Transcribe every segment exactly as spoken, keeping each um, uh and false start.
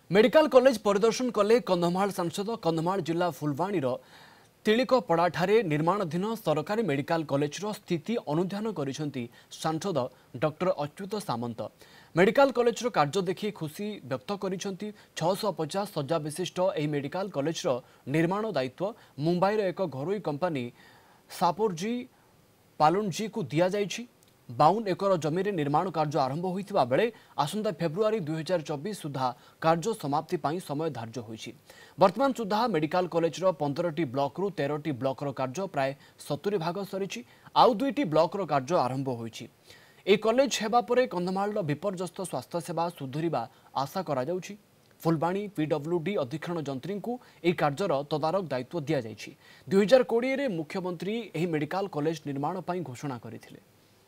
Medical college परिदर्शन कले कंधमाल सांसद कंधमाल जिला फुलवाणी तिलिकपड़ाठारे निर्माणाधीन सरकारी मेडिकल कॉलेज स्थिति अनुध्यान करिसेंती सांसद doctor Achyuta Samanta. Medical college कार्य देखि खुशी व्यक्त करिसेंती। छह सौ पचास शज्या विशिष्ट एही मेडिकल कॉलेज निर्माण दायित्व मुंबईर एक घरोई कंपनी सापोरजी पालुनजी को दिया जाइछि। बावन एकर जमी रे निर्माण कार्य आरंभ होइतिबा बेले आसंता फेब्रुआरी दुई हजार चौबीस सुधा कार्य समाप्ति पाई समय धार्य होइछि। वर्तमान सुधा मेडिकल कॉलेज पंद्रह टी ब्लॉक रु तेरह टी ब्लॉक रो कार्य प्राय सत्तरी भाग सरीछि। आउ दुईटी ब्लॉक रो कार्य आरंभ होइछि। ए कॉलेज हेबा परे कंधमाल विपर्यस्त स्वास्थ्य सेवा सुधुरिबा आशा करा जाउछि। फुलबाणी पीडब्ल्यूडी अधीक्षण जंत्री को यह कार्यर तदारक दायित्व दि जाइछि। दुई हजार कोड़े रे मुख्यमंत्री एही मेडिकल कॉलेज निर्माण पाई घोषणा करथिले।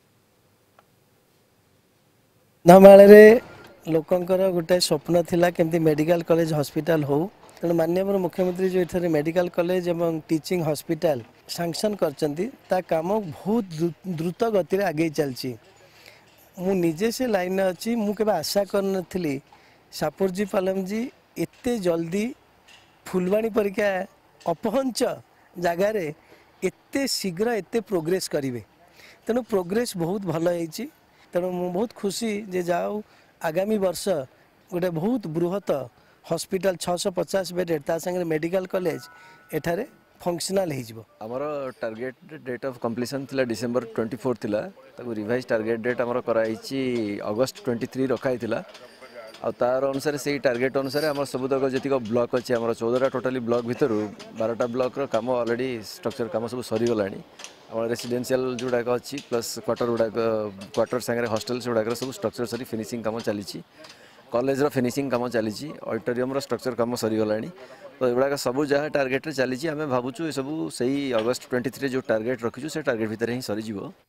कंधमाल लोकंकर गोटे स्वप्न थिला केमती मेडिकल कॉलेज हॉस्पिटल हो तेणु माननीय मुख्यमंत्री जो इधर मेडिकल कॉलेज एवं टीचिंग हॉस्पिटल सैंक्शन करचंती ता काम बहुत द्रुत गति रे आगे चलची। मु निजे से लाइन अच्छी मु केबे आशा करनथिली सापुरजी पालमजी एते जल्दी फुलवाणी परीक्षा अपहंच जगार एते शीघ्र एते प्रोग्रेस करिवे तेणु प्रोग्रेस बहुत भल होईची। तेणु मु बहुत खुशी जे जाओ आगामी वर्ष गोटे बहुत बृहत हॉस्पिटल छह सौ पचास बेड ता संगे मेडिकल कॉलेज एठारे फंक्शनल हो। आमर टार्गेट डेट ऑफ कंप्लीशन थिला डिसेंबर चौबीस थिला ताको रिवाइज टार्गेट डेट आमर कराइछि अगस्त तेईस रखाई थिला आ तार अनुसार से टार्गेट अनुसार आम सबुतक जी ब्लॉक अच्छे आम चौदह टोटाली ब्लॉक भितर बारटा ब्लॉक काम ऑलरेडी स्ट्रक्चर काम सब सरीगला। आम रेसिडेंशियल जोड़ाक अच्छी प्लस क्वार्टर गुड़ाक क्वार्टर सांगे हॉस्टल्स गुड़ाक सब स्ट्रक्चर सरी फिनिशिंग काम चली। कॉलेज रो फिनिशिंग काम चली। ऑडिटोरियम स्ट्रक्चर काम सरीगला। तो एगुड़ाक सब जहाँ टार्गेट चली आम भावुँ ये सब सही अगस्त तेईस जो टार्गेट रखीचु से टार्गेट भितर ही सरीज।